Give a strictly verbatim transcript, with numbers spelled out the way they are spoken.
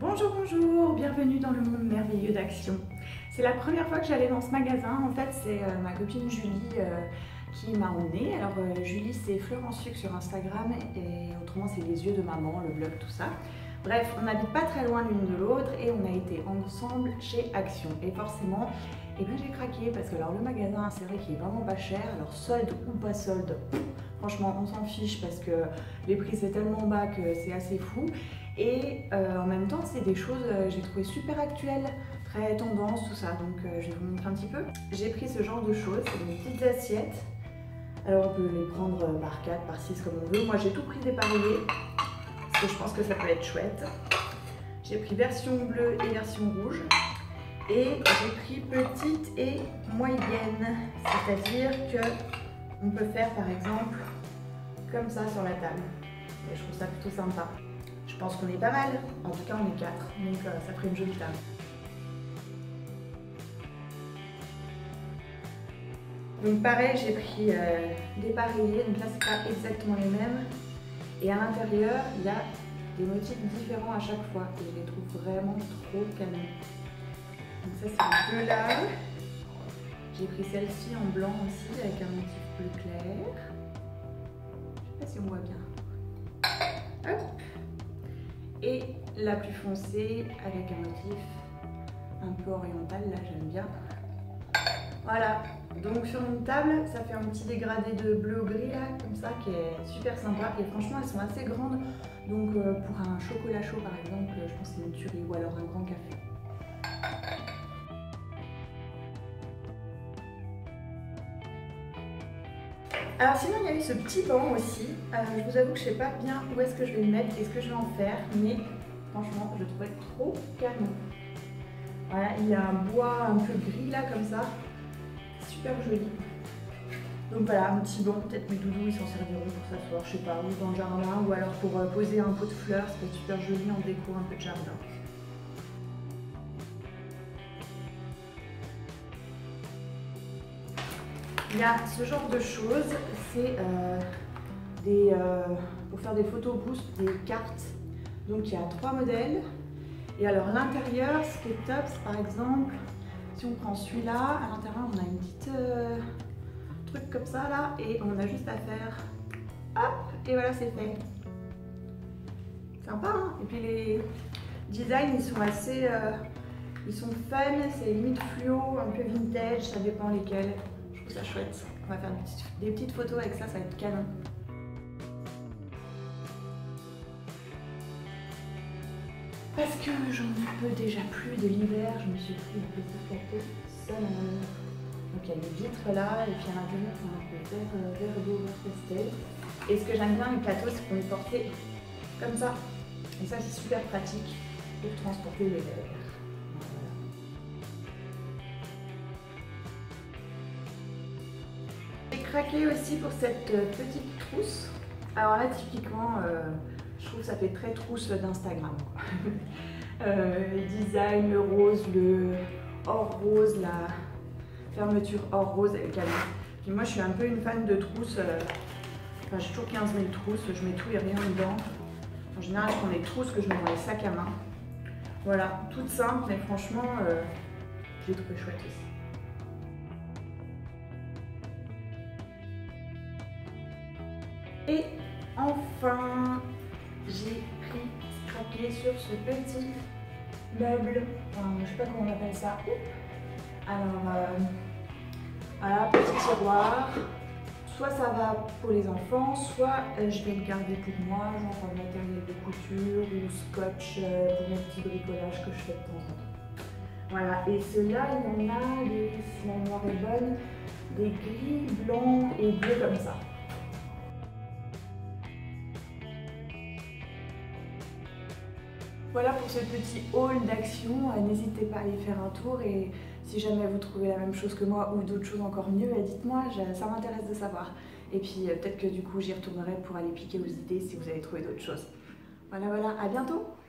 Bonjour, bonjour, bienvenue dans le monde merveilleux d'Action. C'est la première fois que j'allais dans ce magasin. En fait, c'est euh, ma copine Julie euh, qui m'a emmenée. Alors, euh, Julie, c'est Fleur en sucre sur Instagram et autrement, c'est les yeux de maman, le blog, tout ça. Bref, on n'habite pas très loin l'une de l'autre et on a été ensemble chez Action. Et forcément, eh bien, j'ai craqué parce que alors, le magasin, c'est vrai qu'il est vraiment pas cher. Alors, solde ou pas solde, franchement, on s'en fiche parce que les prix, c'est tellement bas que c'est assez fou. Et euh, en même temps, c'est des choses euh, j'ai trouvé super actuelles, très tendance, tout ça. Donc, euh, je vais vous montrer un petit peu. J'ai pris ce genre de choses, c'est des petites assiettes. Alors, on peut les prendre par quatre, par six, comme on veut. Moi, j'ai tout pris dépareillé. Parce que je pense que ça peut être chouette. J'ai pris version bleue et version rouge. Et j'ai pris petite et moyenne. C'est-à-dire que on peut faire par exemple comme ça sur la table. Et je trouve ça plutôt sympa. Je pense qu'on est pas mal. En tout cas, on est quatre. Donc euh, ça ferait une jolie table. Donc pareil, j'ai pris euh, dépareillé. Donc là, c'est pas exactement les mêmes. Et à l'intérieur, il y a des motifs différents à chaque fois. Et je les trouve vraiment trop canons. Donc ça, c'est les deux là. J'ai pris celle-ci en blanc aussi, avec un motif plus clair. Je sais pas si on voit bien. Hop. Et la plus foncée, avec un motif un peu oriental, là j'aime bien. Voilà, donc sur une table, ça fait un petit dégradé de bleu au gris là, comme ça, qui est super sympa. Et franchement, elles sont assez grandes, donc euh, pour un chocolat chaud par exemple, je pense que c'est une tuerie, ou alors un grand café. Alors sinon, il y a eu ce petit banc aussi. Euh, je vous avoue que je sais pas bien où est-ce que je vais le mettre et ce que je vais en faire, mais franchement, je le trouvais trop canon. Voilà, il y a un bois un peu gris là, comme ça. Super joli. Donc voilà, un petit banc, peut-être mes doudous ils s'en serviront pour s'asseoir, je sais pas, ou dans le jardin, ou alors pour poser un pot de fleurs, ça peut être super joli en déco un peu de jardin. Il y a ce genre de choses, c'est euh, des euh, pour faire des photos boost, des cartes. Donc il y a trois modèles. Et alors l'intérieur, ce qui est top, c'est par exemple, si on prend celui-là, à l'intérieur on a une petite euh, truc comme ça là, et on a juste à faire hop, et voilà, c'est fait. Sympa, hein? Et puis les designs, ils sont assez, euh, ils sont fun, c'est limite fluo, un peu vintage, ça dépend lesquels. Je trouve ça chouette. On va faire des petites, des petites photos avec ça, ça va être canon. Parce que j'en peux déjà plus de l'hiver, je me suis pris un petit plateau solaire. Donc il y a une vitre là, et puis à l'intérieur c'est un peu vert, vert d'eau, vert pastel. Et ce que j'aime bien avec le plateau, c'est qu'on est porté comme ça. Et ça c'est super pratique pour transporter les verres. J'ai craqué aussi pour cette petite trousse. Alors là typiquement, euh, je trouve que ça fait très trousse d'Instagram. euh, design, le rose, le or rose, la fermeture or rose et le canon. Puis moi je suis un peu une fan de trousses. Euh, enfin j'ai toujours quinze mille trousses, je mets tout et rien dedans. En général je prends des trousses que je mets dans les sacs à main. Voilà, toutes simples mais franchement euh, je les trouve chouettes aussi. Et enfin, j'ai pris, craqué sur ce petit meuble, enfin, je sais pas comment on appelle ça. Alors, euh, voilà, petit tiroir. Soit ça va pour les enfants, soit euh, je vais le garder pour moi, genre matériel de couture ou scotch euh, pour mes petits bricolages que je fais de temps en temps. Voilà, et ceux-là, il y en a, des, si la mémoire est bonne, des gris, blancs et bleus comme ça. Voilà pour ce petit haul d'Action, n'hésitez pas à aller faire un tour et si jamais vous trouvez la même chose que moi ou d'autres choses encore mieux, dites-moi, ça m'intéresse de savoir. Et puis peut-être que du coup j'y retournerai pour aller piquer aux idées si vous avez trouvé d'autres choses. Voilà, voilà, à bientôt!